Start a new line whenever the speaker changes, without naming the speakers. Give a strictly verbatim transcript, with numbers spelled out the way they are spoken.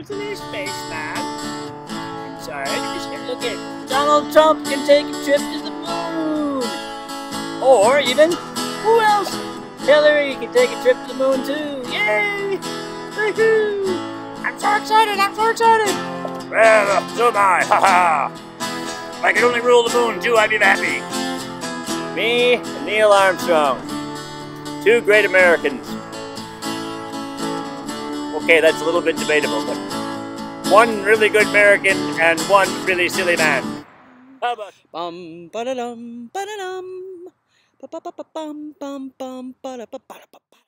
President Spaceman. Inside, you just can look at Donald Trump can take a trip to the moon. Or even, who else? Hillary can take a trip to the moon too. Yay! Woohoo! I'm so excited, I'm so excited! Well, so am I, haha! If I could only rule the moon too, I'd be happy. Me and Neil Armstrong. Two great Americans. Okay, that's a little bit debatable, but one really good American and one really silly man. How about
Bum ba da dum ba da dum ba ba ba ba bum bum bum ba da ba ba da ba.